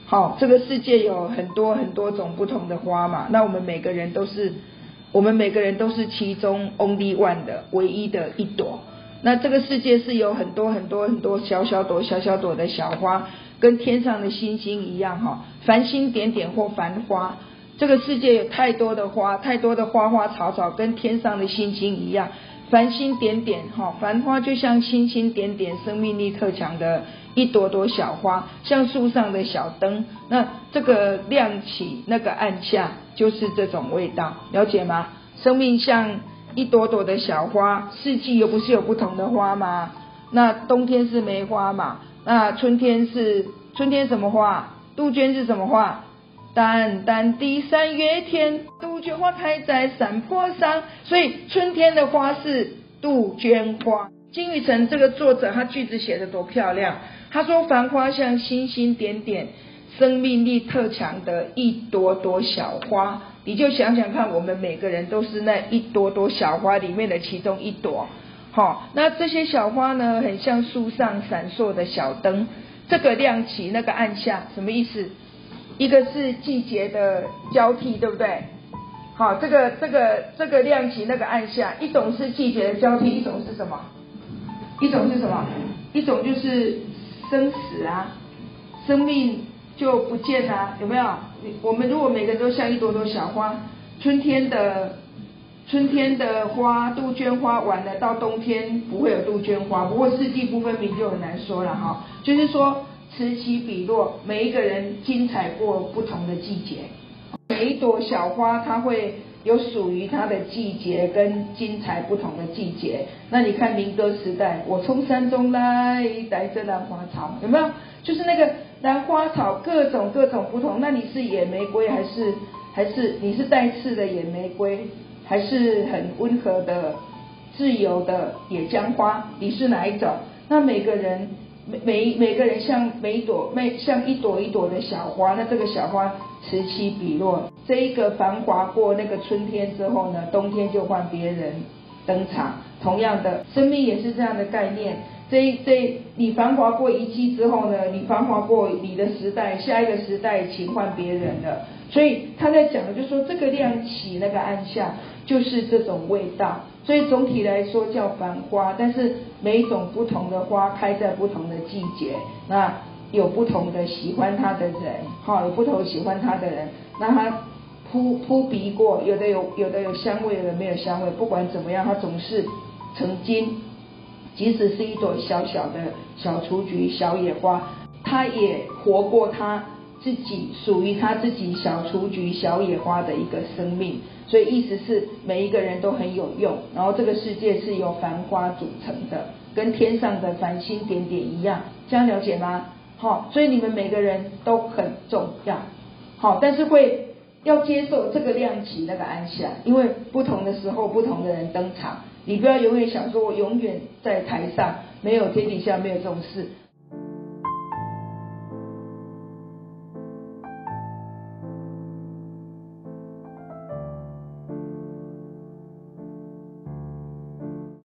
好，这个世界有很多很多种不同的花嘛，那我们每个人都是其中 only one 的唯一的一朵。那这个世界是有很多很多很多小小朵的小花，跟天上的星星一样哈，繁星点点或繁花。这个世界有太多的花，太多的花花草草，跟天上的星星一样，繁星点点哈，繁花就像星星点点，生命力特强的一朵朵小花，像树上的小灯。那这个亮起，那个暗下，就是这种味道，了解吗？生命像一朵朵的小花，四季又不是有不同的花吗？那冬天是梅花嘛，那春天什么花？杜鹃是什么花？淡淡的三月天，杜鹃花开在山坡上，所以春天的花是杜鹃花。金宇澄这个作者，他句子写得多漂亮，他说繁花像星星点点，生命力特强的一朵朵小花。你就想想看，我们每个人都是那一朵朵小花里面的其中一朵。那这些小花呢，很像树上闪烁的小灯，这个亮起，那个暗下，什么意思？一个是季节的交替，对不对？好，这个亮起，那个暗下，一种是季节的交替，一种是什么？一种就是生死啊，生命就不见啊，有没有？我们如果每个人都像一朵朵小花，春天的花，杜鹃花完了，到冬天不会有杜鹃花，不过四季不分明就很难说了哈。就是说此起彼落，每一个人精彩过不同的季节，每一朵小花它会有属于它的季节跟精彩不同的季节。那你看民歌时代，我从山中来，带着兰花草，有没有？就是那个兰花草各种不同。那你是野玫瑰还是你是带刺的野玫瑰，还是很温和的自由的野姜花？你是哪一种？那每个人像一朵一朵的小花，那这个小花此起彼落，这一个繁华过那个春天之后呢，冬天就换别人登场。同样的，生命也是这样的概念。你繁华过一季之后呢，你繁华过你的时代，下一个时代请换别人了。所以他在讲的就是说，这个亮起那个暗下，就是这种味道。所以总体来说叫繁花，但是每一种不同的花开在不同的季节，那有不同的喜欢它的人，有不同喜欢它的人，那它扑鼻过，有的有香味，有的没有香味，不管怎么样，它总是曾经，即使是一朵小小的小雏菊、小野花，它也活过它自己属于它自己小雏菊、小野花的一个生命。所以意思是每一个人都很有用，然后这个世界是由繁花组成的，跟天上的繁星点点一样，这样了解吗？所以你们每个人都很重要，但是要接受这个亮起那个暗下，因为不同的时候不同的人登场，你不要永远想说我永远在台上，没有天底下没有这种事。